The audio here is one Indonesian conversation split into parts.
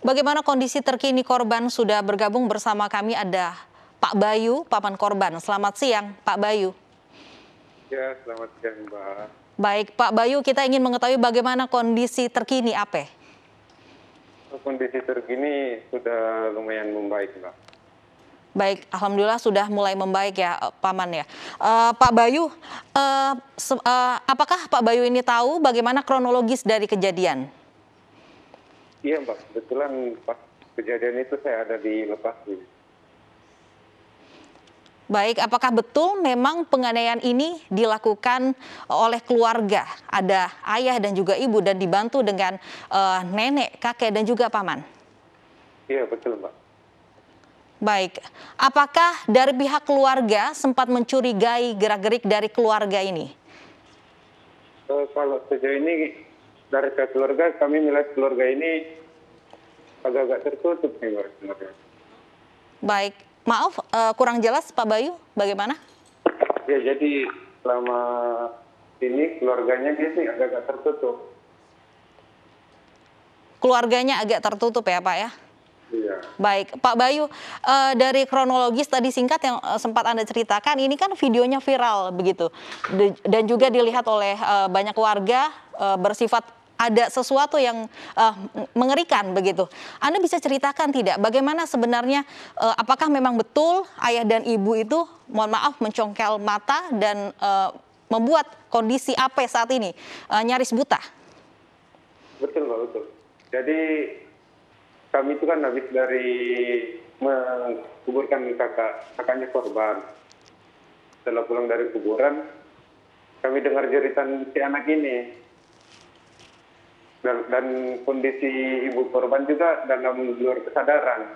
Bagaimana kondisi terkini korban? Sudah bergabung bersama kami ada Pak Bayu, paman korban. Selamat siang, Pak Bayu. Ya, selamat siang, Mbak. Baik, Pak Bayu, kita ingin mengetahui bagaimana kondisi terkini AP. Kondisi terkini sudah lumayan membaik, Mbak. Baik, alhamdulillah sudah mulai membaik ya, paman ya. Pak Bayu, apakah Pak Bayu ini tahu bagaimana kronologis dari kejadian? Iya, Mbak. Kebetulan pas kejadian itu saya ada di lokasi. Baik, apakah betul memang penganiayaan ini dilakukan oleh keluarga? Ada ayah dan juga ibu dan dibantu dengan nenek, kakek dan juga paman? Iya, betul, Mbak. Baik, apakah dari pihak keluarga sempat mencurigai gerak-gerik dari keluarga ini? Kalau sejauh ini dari pihak keluarga, kami melihat keluarga ini agak-agak tertutup nih, Mbak, sebenarnya. Baik, maaf kurang jelas Pak Bayu, bagaimana? Ya, jadi selama ini keluarganya dia sih agak-agak tertutup. Keluarganya agak tertutup ya Pak ya? Iya. Baik, Pak Bayu, dari kronologis tadi singkat yang sempat Anda ceritakan, ini kan videonya viral begitu, dan juga dilihat oleh banyak warga, bersifat ada sesuatu yang mengerikan begitu. Anda bisa ceritakan tidak, bagaimana sebenarnya, apakah memang betul ayah dan ibu itu, mohon maaf, mencongkel mata dan membuat kondisi AP saat ini nyaris buta? Betul, Mbak, betul. Jadi kami itu kan habis dari menguburkan kakaknya korban. Setelah pulang dari kuburan, kami dengar jeritan si anak ini. Dan kondisi ibu korban juga dalam luar kesadaran.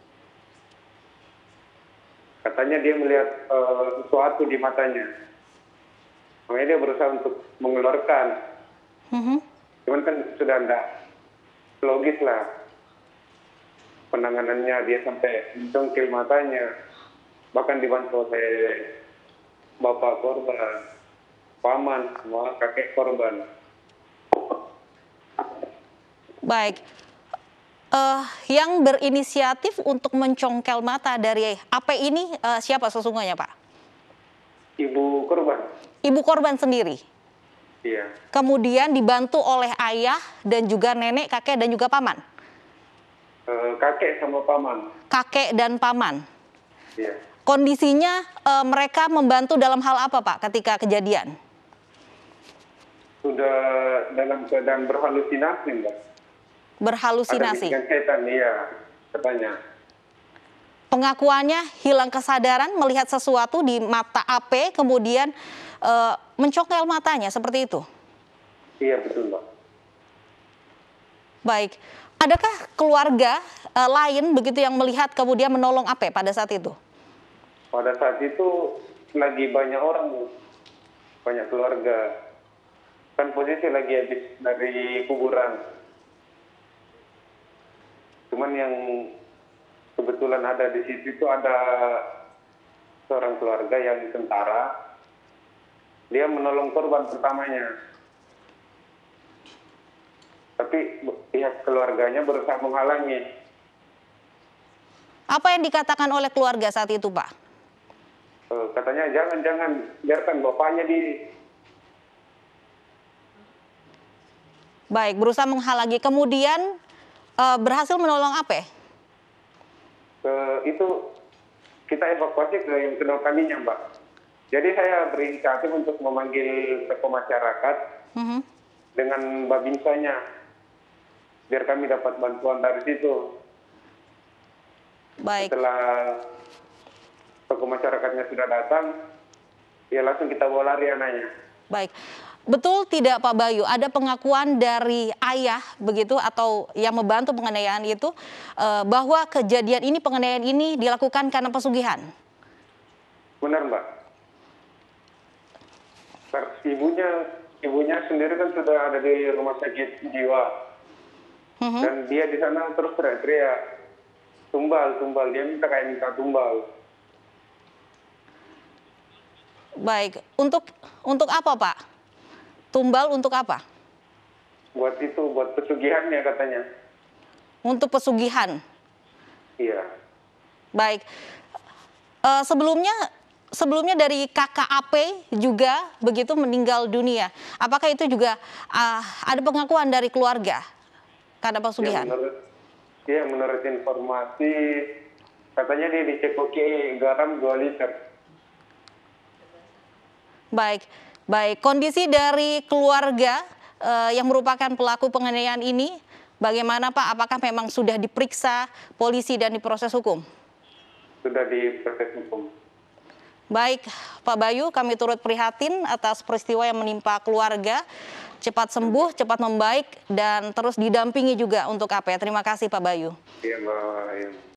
Katanya dia melihat sesuatu di matanya. Makanya dia berusaha untuk mengeluarkan. Cuman kan sudah enggak logis lah. Penanganannya, dia sampai mencongkel matanya, bahkan dibantu oleh bapak korban, paman, sama kakek korban. Baik, yang berinisiatif untuk mencongkel mata dari AP ini siapa sesungguhnya Pak? Ibu korban. Ibu korban sendiri? Iya. Kemudian dibantu oleh ayah dan juga nenek, kakek dan juga paman? Kakek sama paman. Kakek dan paman. Iya. Kondisinya mereka membantu dalam hal apa Pak ketika kejadian? Sudah dalam keadaan berhalusinasi, Mbak. Berhalusinasi? Ada setan, iya, katanya. Pengakuannya hilang kesadaran melihat sesuatu di mata AP, kemudian mencongkel matanya, seperti itu? Iya, betul, Mbak. Baik. Adakah keluarga lain begitu yang melihat kemudian menolong AP pada saat itu? Pada saat itu lagi banyak orang, banyak keluarga. Kan posisi lagi habis dari kuburan. Cuman yang kebetulan ada di situ itu ada seorang keluarga yang tentara. Dia menolong korban pertamanya. Tapi pihak keluarganya berusaha menghalangi. Apa yang dikatakan oleh keluarga saat itu, Pak? Katanya jangan, biarkan bapaknya di... Baik, berusaha menghalangi. Kemudian berhasil menolong apa? Itu kita evakuasi ke yang kedua kalinya, Mbak. Jadi saya berinisiatif untuk memanggil tokoh masyarakat dengan babinsanya. Biar kami dapat bantuan dari situ. Baik. Setelah tokoh masyarakatnya sudah datang, ya langsung kita bawa lari anaknya. Baik. Betul tidak Pak Bayu, ada pengakuan dari ayah begitu atau yang membantu penganiayaan itu bahwa kejadian ini, penganiayaan ini dilakukan karena pesugihan? Benar, Mbak. Ibunya sendiri kan sudah ada di rumah sakit jiwa. Dan dia di sana terus teriak-teriak, tumbal, dia minta tumbal. Baik, untuk apa Pak? Tumbal untuk apa? Buat pesugihannya katanya. untuk pesugihan. Iya. Baik. Sebelumnya dari kakak AP juga begitu meninggal dunia. Apakah itu juga ada pengakuan dari keluarga karena pesugihan? Menurut informasi katanya dia dicekoki garam 2 liter. Baik. Kondisi dari keluarga yang merupakan pelaku penganiayaan ini bagaimana Pak? Apakah memang sudah diperiksa polisi dan diproses hukum? Sudah diproses hukum. Baik, Pak Bayu, kami turut prihatin atas peristiwa yang menimpa keluarga. Cepat sembuh, cepat membaik, dan terus didampingi juga untuk AP. Terima kasih Pak Bayu. Iya, Mbak.